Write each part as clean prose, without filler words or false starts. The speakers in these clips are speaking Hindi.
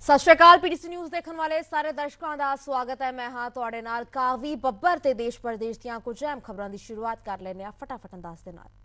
सत श्री अकाल। पीटीसी न्यूज़ देखने वाले सारे दर्शकों का स्वागत है। मैं हाँ तुहाडे नाल कावी बब्बर ते देश प्रदेश दीआं कुछ अहम खबरों की शुरुआत कर लेने फटाफट अंदाज दे नाल।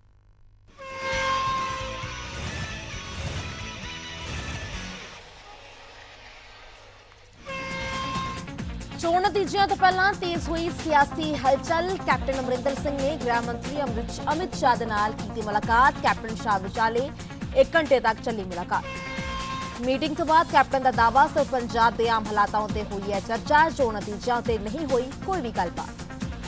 चोण नतीजों तो पहला तेज हुई सियासी हलचल। कैप्टन अमरिंदर सिंह ने गृह मंत्री अमित शाह दे नाल कीती मुलाकात। कैप्टन शाह विचाले 1 घंटे तक चली मुलाकात। मीटिंग तो बाद कैप्टन का दावा सिर्फ पंजाब के आम हालातों ते हुई है चर्चा। चोण नतीजों ते नहीं हुई कोई भी गलबात।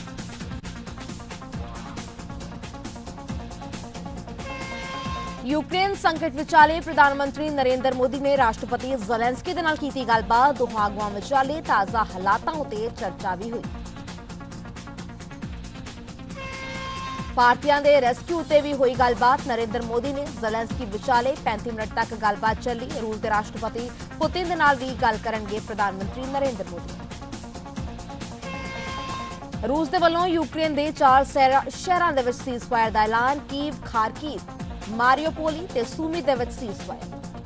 यूक्रेन संकट विचाले प्रधानमंत्री नरेंद्र मोदी ने राष्ट्रपति ज़ेलेंस्की दे नाल कीती गलबात। दोहां अगुआं विचाले ताज़ा हालातों ते चर्चा भी हुई। भारतीयों के रेस्क्यू उत्ते भी हुई गलबात। नरेंद्र मोदी ने ज़ेलेंस्की विचाले 35 मिनट तक गलबात चली। रूस के राष्ट्रपति पुतिन दे नाल भी गल करनगे प्रधानमंत्री नरेंद्र मोदी। रूस दे वल्लों यूक्रेन के 4 शहरों के सीज़फायर का ऐलान। कीव, खारकीव, मारियोपोली ते सूमी दे विच सीज़फायर।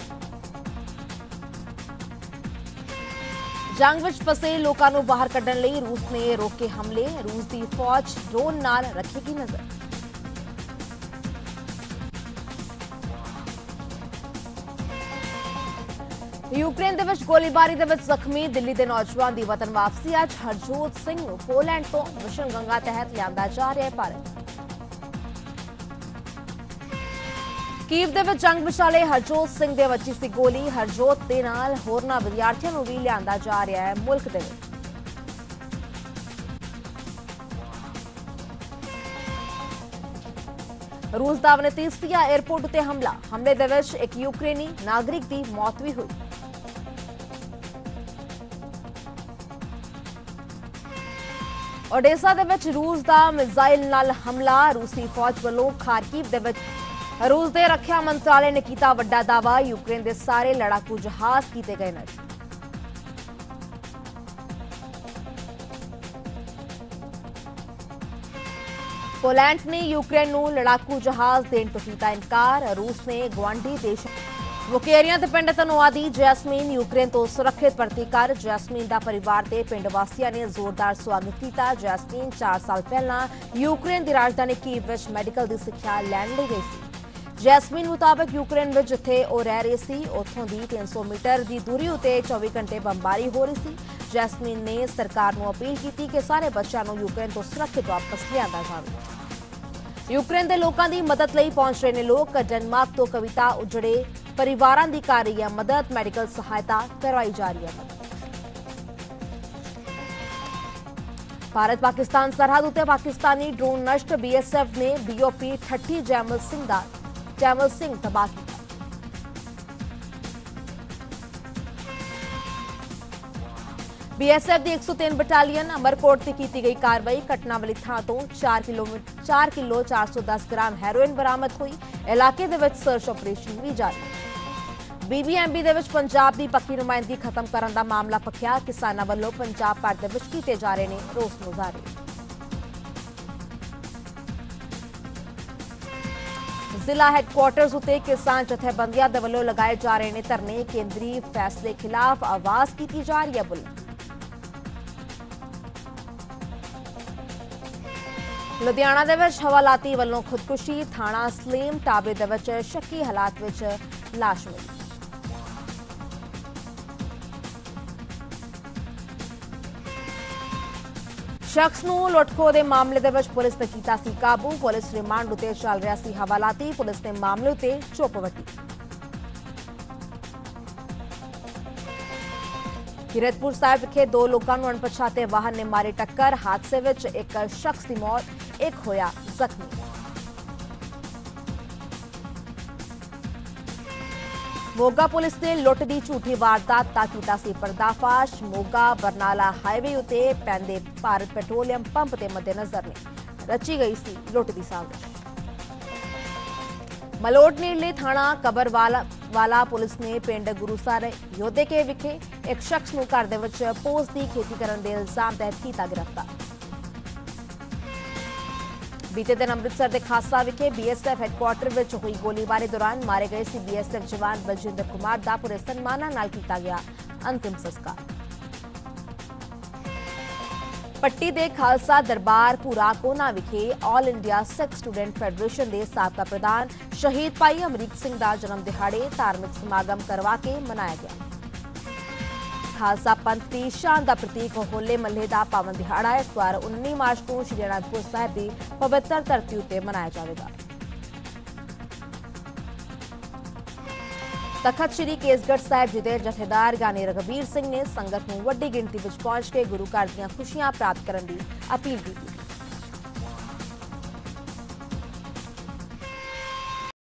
जंग विच फसे लोकां नूं बाहर कढण लई रूस ने रोके हमले। रूस की फौज ड्रोन नाल रखेगी नजर। यूक्रेन दे विच गोलीबारी दे विच जख्मी दिल्ली के नौजवान की वतन वापसी। अज हरजोत सिंह पोलैंड तो मिशन गंगा तहत लिया जा रहा है भारत। कीव दे विच जंग विचाले हरजोत सिंह दे वची सी गोली। हरजोत दे नाल होरना विद्यार्थियों नूं भी लिया जा रहा है मुल्क दे विच। रूस दा वनेतीसिया एयरपोर्ट उत्ते हमले दे विच एक यूक्रेनी नागरिक की मौत भी हुई। ओडेसा दे विच रूस दा मिसाइल नाल हमला। रूसी फौज वालों खारकीव दे विच रूस के रक्षा मंत्रालय ने किया वड्डा दावा। यूक्रेन के सारे लड़ाकू जहाज किए गए नष्ट। पोलैंड ने यूक्रेन नूं लड़ाकू जहाज देने तो किया इनकार। रूस ने गुआढ़ी देश मुकेरिया ते पिंड धनोआ दी जैस्मीन यूक्रेन तो सुरक्षित भर्ती कर। जैस्मीन का परिवार ते पिंड वासियों ने जोरदार स्वागत किया। जैस्मीन 4 साल पहला यूक्रेन की राजधानी कीव विच मैडिकल की सिक्ख्या लैण लई गई सी। जैस्मीन मुताबिक यूक्रेन में जिथे वह रह रही थी उतों की 300 मीटर की दूरी उत्ते 24 घंटे बमबारी हो रही थी। जैस्मीन ने सरकार को अपील की कि सारे बच्चों को यूक्रेन तो सुरक्षित वापस लिया जाए। यूक्रेन के लोगों की मदद लई पहुंच रहे हैं लोग। डेनमार्क तो कविता उजड़े परिवारों की कर रही है मदद। मेडिकल सहायता करवाई जा रही है। भारत पाकिस्तान सरहद उत्ते पाकिस्तानी ड्रोन नष्ट। बीएसएफ ने बीओपी 30 जैमल सिंह तबाह किया। बीएसएफ की 103 बटालियन अमरकोट से की गई कार्रवाई। घटना वाली थां तो 4 किलो 410 ग्राम हैरोइन बरामद हुई। इलाके दे विच सर्च ऑपरेशन भी जारी। बीबीएमबी दे विच पंजाब की पक्की नुमाइंदगी खत्म करने का मामला पक्या। किसानों वालों पंजाब भर दे विच कीते जा रहे हैं रोस मुजाहरे। जिला हैडक्वार्टर्स उत्ते किसान जथेबंदियां दे वल्लों लगाए जा रहे हैं धरने। केंद्रीय फैसले खिलाफ आवाज की जा रही है बुलंद। लुधियाना दे विच हवालाती वालों खुदकुशी। थाना सलीम टाबे दे विच शक्की हालात विच लाश मिली। शख्स नूं लुटखो के मामले दे विच पुलिस ने कीता सी काबू। पुलिस रिमांड उत्ते चल रहा सी हवालाती। पुलिस ने मामले उत्ते चुप वटी। किरतपुर साहिब विखे 2 लोगों को अणपछाते वाहन ने मारी टक्कर। हादसे विच एक शख्स की मौत, एक होया जख्मी। मोगा पुलिस ने लुट की झूठी वारदात का कीता सी पर्दाफाश। मोगा बरनाला हाईवे उत्ते पैंदे भारत पेट्रोलियम पंप के मद्देनजर ने रची गई सी लुट की साजिश। मलोट नेड़ले थाना कबरवाला पुलिस ने पिंड गुरुसारे योधे के विखे एक शख्स नूं घर दे विच पोस की खेती करने के इल्जाम तहत किया गिरफ्तार। बीते दिन अमृतसर के खासा विखे बीएसएफ हैडकुआटर विच हुई गोलीबारी दौरान मारे गए सी बीएसएफ जवान बलजिंदर कुमार दा पूरे सन्मानां नाल कीता गया अंतिम संस्कार। पट्टी दे खालसा दरबार भूरा कोना विखे all India Sikh student federation के साबका प्रधान शहीद भाई अमरीक सिंह का जन्म दिहाड़े धार्मिक समागम करवा के मनाया गया। खालसा पंथ की शान का प्रतीक होले महल्ले का पावन दिहाड़ा इस बार 19 मार्च को श्री अनंदपुर साहिब की पवित्र धरती उत्ते मनाया जाएगा। तखत श्री केसगढ़ साहिब जी के जथेदार ज्ञानी रघबीर सिंह ने संगत को वड्डी गिणती में पहुंच के गुरु घर दी खुशियां प्राप्त करने की अपील की।